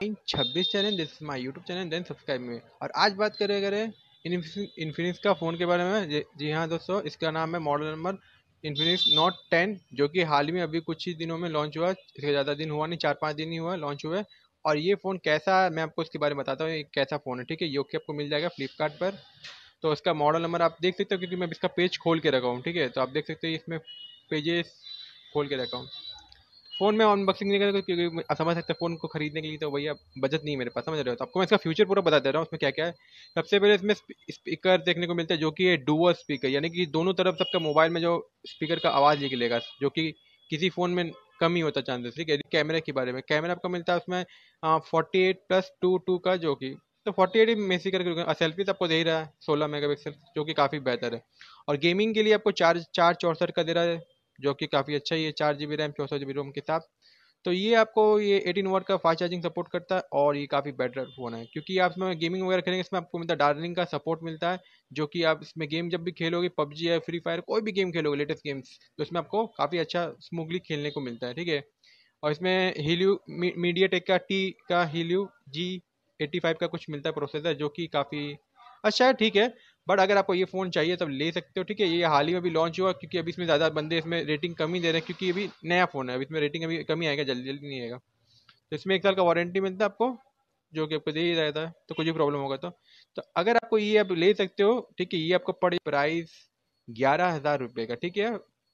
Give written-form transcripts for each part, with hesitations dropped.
26 channel, this is my YouTube channel, then subscribe में। और आज बात करें इन्फिनिक्स का फ़ोन के बारे में। जी हाँ दोस्तों, इसका नाम है मॉडल नंबर इन्फिनिक्स नोट 10, जो कि हाल ही में अभी कुछ ही दिनों में लॉन्च हुआ। इसका ज़्यादा दिन हुआ नहीं, 4-5 दिन ही हुआ लॉन्च हुए। और ये फ़ोन कैसा है मैं आपको इसके बारे में बताता हूँ, ये कैसा फ़ोन है। ठीक है, ये आपको मिल जाएगा फ्लिपकार्ट पर। तो इसका मॉडल नंबर आप देख सकते हो, क्योंकि मैं इसका पेज खोल के रखा हूँ। ठीक है, तो आप देख सकते हो इसमें पेजेस खोल के रखा हूँ। फ़ोन में अनबॉक्सिंग नहीं करेगा, क्योंकि आप समझ सकते हैं फ़ोन को खरीदने के लिए तो भैया बजट नहीं है मेरे पास, समझ रहे हो। तो आपको मैं इसका फ्यूचर पूरा बता दे रहा हूँ, उसमें क्या क्या है। सबसे पहले इसमें स्पीकर देखने को मिलता है, जो कि है डुअल स्पीकर, यानी कि दोनों तरफ सबका मोबाइल में जो स्पीकर का आवाज़ निकलेगा, जो कि किसी फ़ोन में कम ही होता चांसेस। ठीक है, कैमरे के बारे में, कैमरा आपको मिलता है उसमें 48+2 का, जो कि तो 48 ही मेसी करके सेल्फी आपको दे ही रहा है 16 मेगापिक्सल, जो कि काफ़ी बेहतर है। और गेमिंग के लिए आपको 4 64 का दे रहा है, जो कि काफ़ी अच्छा ही है। 4 GB रैम 64 GB रोम के साथ। तो ये आपको ये 18 वाट का फास्ट चार्जिंग सपोर्ट करता है, और ये काफ़ी बेटर फ़ोन है, क्योंकि आप इसमें गेमिंग वगैरह करेंगे, इसमें आपको मिलता है डार्लिंग का सपोर्ट मिलता है। जो कि आप इसमें गेम जब भी खेलोगे, पबजी या फ्री फायर कोई भी गेम खेलोगे लेटेस्ट गेम्स, तो इसमें आपको काफ़ी अच्छा स्मूथली खेलने को मिलता है। ठीक है, और इसमें हीलियो मीडिया टेक का हीलियो G85 का कुछ मिलता है प्रोसेसर, जो कि काफ़ी अच्छा है। ठीक है, बट अगर आपको ये फ़ोन चाहिए तब ले सकते हो। ठीक है, ये हाल ही में भी लॉन्च हुआ, क्योंकि अभी इसमें ज़्यादा बंदे इसमें रेटिंग कम ही दे रहे हैं, क्योंकि अभी नया फ़ोन है, अभी इसमें रेटिंग अभी कम ही आएगा, जल्दी जल्दी नहीं आएगा। तो इसमें 1 साल का वारंटी मिलता है आपको, जो कि आपको दे ही रहता है, तो कुछ भी प्रॉब्लम होगा तो अगर आपको ये आप ले सकते हो। ठीक है, ये आपको पड़े प्राइस 11,000 रुपये का। ठीक है,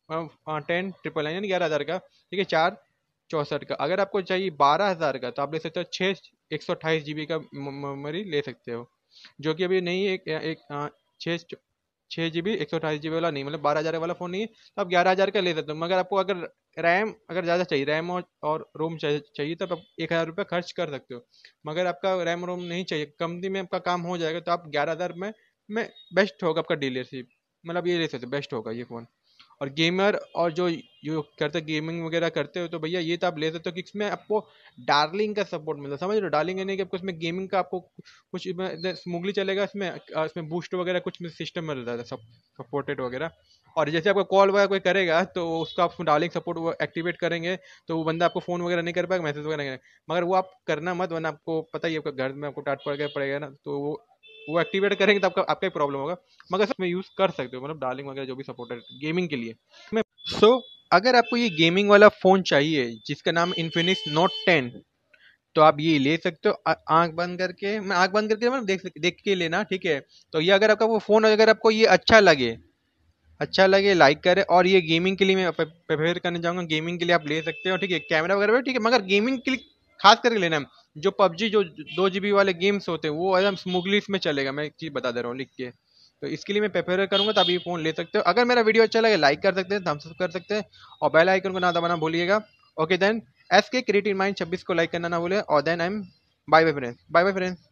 10,999 यानी 11,000 का। ठीक है, 4 64 का। अगर आपको चाहिए 12,000 का, तो आप ले सकते हो 128 GB का मेमोरी ले सकते हो, जो कि अभी नहीं है। छः 6 GB 128 GB वाला नहीं, मतलब 12,000 वाला फ़ोन नहीं है, तो आप 11,000 का ले सकते हो। मगर आपको अगर रैम अगर ज़्यादा चाहिए, रैम और रोम चाहिए, तो आप 1,000 रुपये खर्च कर सकते हो। मगर आपका रैम रोम नहीं चाहिए, कम दिन में आपका काम हो जाएगा, तो आप 11,000 में बेस्ट होगा आपका डीलरशिप, मतलब ये ले सकते हो, बेस्ट होगा ये फ़ोन। और गेमर और जो करते गेमिंग वगैरह करते हो, तो भैया ये तो आप ले सकते हो, कि इसमें आपको डार्लिंग का सपोर्ट मिलता है, समझ रहे हो। डार्लिंग यानी कि आपको इसमें गेमिंग का आपको कुछ स्मूथली चलेगा। इसमें बूस्ट वगैरह कुछ सिस्टम में रहता है, सब सपोर्टेड वगैरह। और जैसे आपको कॉल वगैरह कोई करेगा, तो उसका आप डार्लिंग सपोर्ट वो एक्टिवेट करेंगे, तो वो बंदा आपको फ़ोन वगैरह नहीं कर पाएगा, मैसेज वगैरह नहीं करेगा। मगर वो आप करना मत, वरना आपको पता ही है, आपका घर में आपको डांट पड़ेगा ना, तो वो एक्टिवेट करेंगे तो आपका ही प्रॉब्लम होगा। मगर इसमें यूज़ कर सकते हो, मतलब डार्लिंग वगैरह जो भी सपोर्टेड गेमिंग के लिए। सो अगर आपको ये गेमिंग वाला फ़ोन चाहिए, जिसका नाम इन्फिनिक्स नोट 10, तो आप ये ले सकते हो। आंख बंद करके, मैं आंख बंद करके मतलब देख के लेना। ठीक है, तो ये अगर आपका वो फ़ोन, अगर आपको ये अच्छा लगे, लाइक करे, और ये गेमिंग के लिए मैं प्रेफर करने जाऊंगा, गेमिंग के लिए आप ले सकते हो। ठीक है, कैमरा वगैरह भी ठीक है, मगर गेमिंग के लिए खास करके लेना। जो पबजी, जो 2 GB वाले गेम्स होते हैं, वो एकदम स्मूथली इसमें चलेगा, मैं एक चीज़ बता दे रहा हूँ लिख के। तो इसके लिए मैं प्रेफर करूंगा, तो आप ये फ़ोन ले सकते हो। अगर मेरा वीडियो अच्छा लगे, लाइक कर सकते हैं, थम्स अप कर सकते हैं, और बेल आइकन को ना दबाना भूलिएगा। Okay then, S K creative mind 26 को लाइक करना ना भूले। और then I am bye bye friends, bye bye friends.